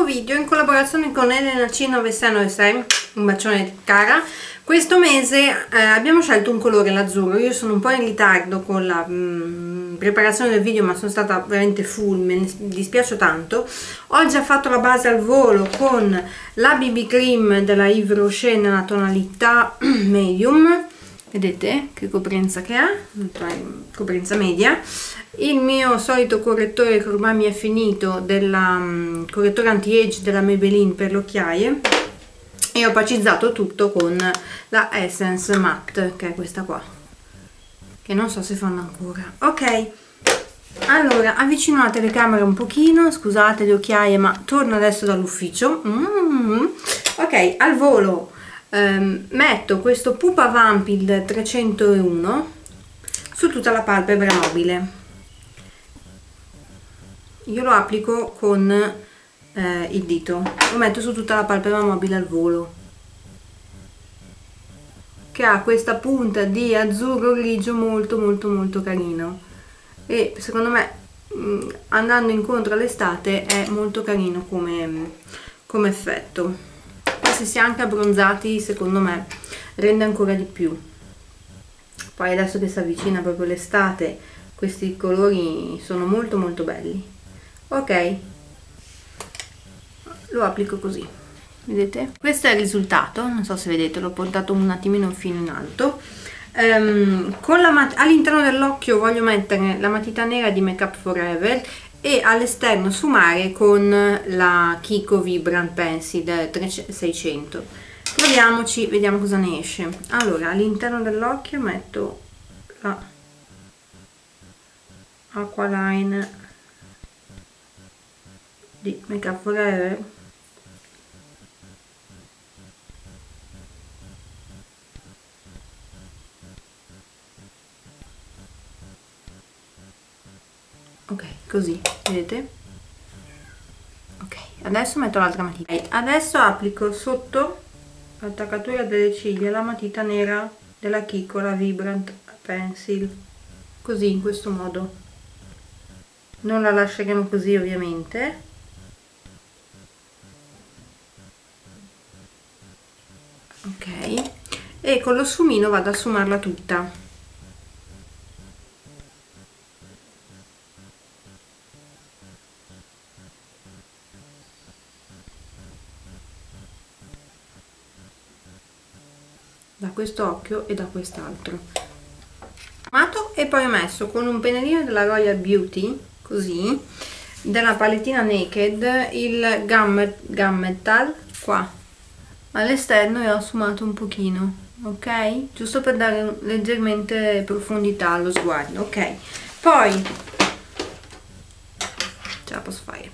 nuovo video in collaborazione con Elena C9696, un bacione cara. Questo mese abbiamo scelto un colore, l'azzurro. Io sono un po' in ritardo con la preparazione del video, ma sono stata veramente full, mi dispiace tanto. Ho già fatto la base al volo con la BB Cream della Yves Rocher nella tonalità medium. Vedete che coprenza che ha, coprenza media. Il mio solito correttore che ormai mi è finito, della correttore anti-age della Maybelline per le occhiaie, e ho opacizzato tutto con la Essence Matte, che è questa qua, che non so se fanno ancora. Ok, allora avvicino la telecamera un pochino, scusate le occhiaie, ma torno adesso dall'ufficio. Ok, al volo metto questo Pupa Vampil 301 su tutta la palpebra mobile. Io lo applico con il dito, lo metto su tutta la palpebra mobile al volo, che ha questa punta di azzurro grigio molto carino, e secondo me andando incontro all'estate è molto carino come effetto. Se si è anche abbronzati, secondo me rende ancora di più. Poi adesso che si avvicina proprio l'estate, questi colori sono molto belli. Ok, lo applico così, vedete? Questo è il risultato, non so se vedete, l'ho portato un attimino fino in alto. All'interno dell'occhio voglio mettere la matita nera di Make Up Forever e all'esterno sfumare con la Kiko Vibrant Pencil 600. Proviamoci, vediamo cosa ne esce. Allora, all'interno dell'occhio metto la Aqualine di Make Up Forever. Ok, così, vedete? Ok, adesso metto l'altra matita. Adesso applico sotto l'attaccatura delle ciglia la matita nera della Kiko, la Vibrant Pencil, così, in questo modo. Non la lasceremo così, ovviamente. Ok, e con lo sfumino vado a sfumarla tutta. Da questo occhio e da quest'altro. E poi ho messo con un pennellino della Royal Beauty, così, della palettina Naked, il Gunmetal qua all'esterno, e ho sfumato un pochino, ok? Giusto per dare leggermente profondità allo sguardo. Ok, poi ce la posso fare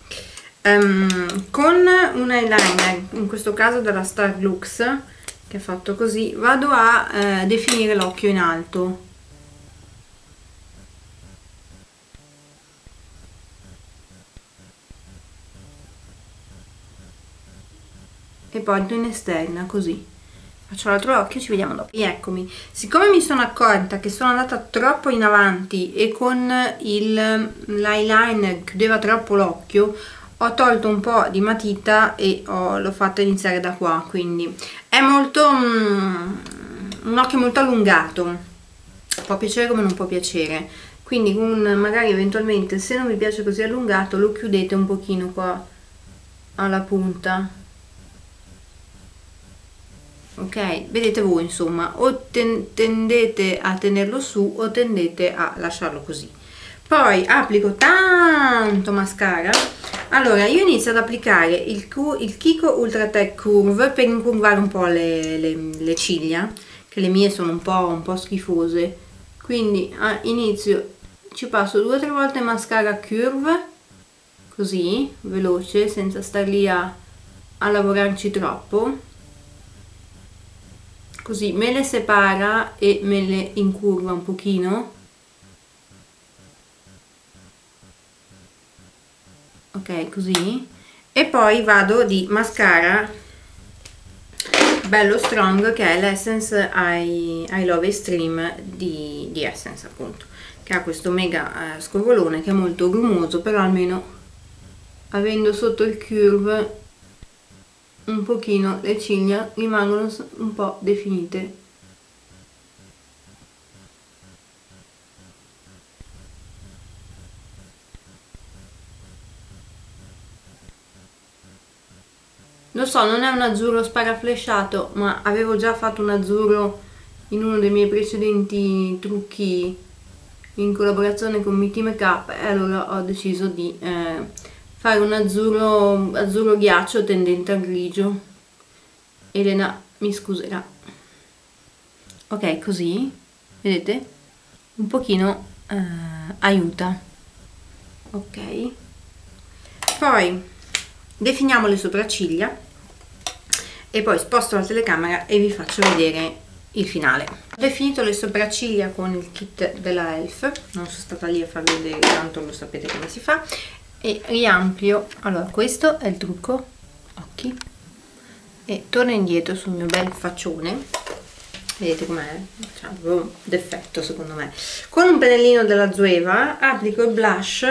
con un eyeliner, in questo caso della Star Lux, che è fatto così, vado a definire l'occhio in alto. E poi in esterna, così. Faccio l'altro occhio, ci vediamo dopo. E eccomi, siccome mi sono accorta che sono andata troppo in avanti e con l'eyeliner chiudeva troppo l'occhio, ho tolto un po' di matita e l'ho fatto iniziare da qua, quindi è molto un occhio molto allungato, può piacere come non può piacere, quindi magari eventualmente, se non vi piace così allungato, lo chiudete un pochino qua alla punta. Ok, vedete voi, insomma, o tendete a tenerlo su o tendete a lasciarlo così. Poi applico tanto mascara. Allora, io inizio ad applicare il Kiko Ultra Tech Curve per incurvare un po' le ciglia, che le mie sono un po' schifose, quindi inizio, ci passo 2 o 3 volte mascara curve, così, veloce, senza star lì a lavorarci troppo. Così me le separa e me le incurva un pochino. Ok, così. E poi vado di mascara bello strong, che è l'Essence I Love Extreme di Essence, appunto, che ha questo mega scovolone che è molto grumoso, però almeno avendo sotto il curve un pochino le ciglia rimangono un po' definite. Lo so, non è un azzurro sparaflesciato, ma avevo già fatto un azzurro in uno dei miei precedenti trucchi in collaborazione con Mitty Makeup e allora ho deciso di fare un azzurro ghiaccio tendente a grigio. Elena mi scuserà. Ok, così, vedete? Un pochino aiuta. Ok. Poi definiamo le sopracciglia e poi sposto la telecamera e vi faccio vedere il finale. Ho definito le sopracciglia con il kit della Elf, non sono stata lì a farvi vedere, tanto lo sapete come si fa, e riampio. Allora, questo è il trucco occhi e torno indietro sul mio bel faccione, vedete com'è? C'è un deffetto secondo me. Con un pennellino della Zoeva applico il blush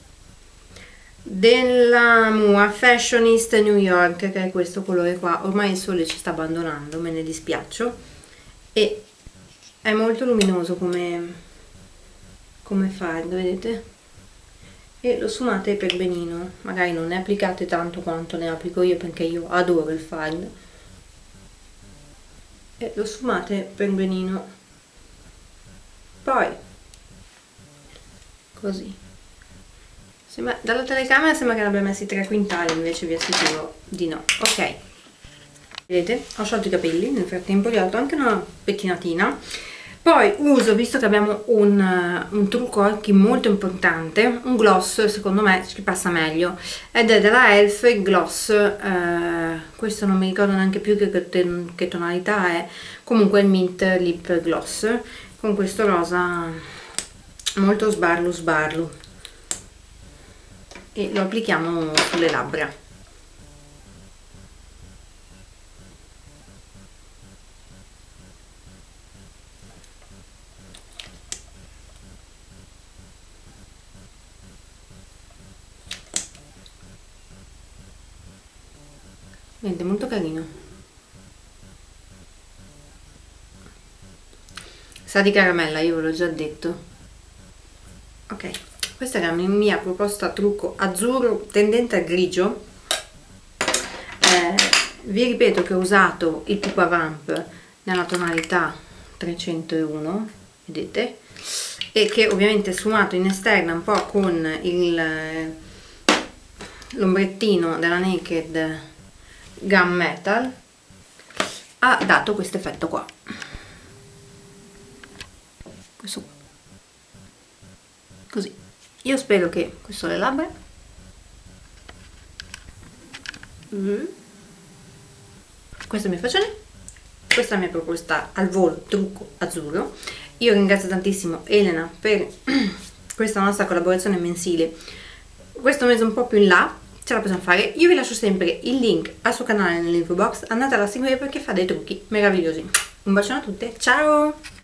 della Mua Fashionista New York, che è questo colore qua. Ormai il sole ci sta abbandonando, me ne dispiaccio, e è molto luminoso come fardo, vedete? E lo sfumate per benino, magari non ne applicate tanto quanto ne applico io perché io adoro il fardo, e lo sfumate per benino. Poi così sembra, dalla telecamera sembra che ne abbia messi 3 quintali, invece vi assicuro di no. Ok, vedete, ho sciolto i capelli, nel frattempo gli ho dato anche una pettinatina. Poi uso, visto che abbiamo un trucco occhi molto importante, un gloss, secondo me ci passa meglio, ed è della Elf il gloss, questo non mi ricordo neanche più che tonalità è, comunque il Mint Lip Gloss, con questo rosa molto sbarlo, e lo applichiamo sulle labbra. Vedete, molto carino, sa di caramella, io ve l'ho già detto. Ok, questa era la mia proposta trucco azzurro tendente a grigio. Vi ripeto che ho usato il Pupa Vamp nella tonalità 301, vedete, e che ovviamente sfumato in esterna un po' con l'ombrettino della Naked Gunmetal ha dato questo effetto qua, questo qua, così. Io spero che questo le labbra, questo è il mio faccione, questa è la mia proposta al volo trucco azzurro. Io ringrazio tantissimo Elena per questa nostra collaborazione mensile. Questo mese un po' più in là ce la possiamo fare. Io vi lascio sempre il link al suo canale nell'info box, andatela a seguire perché fa dei trucchi meravigliosi. Un bacione a tutte, ciao!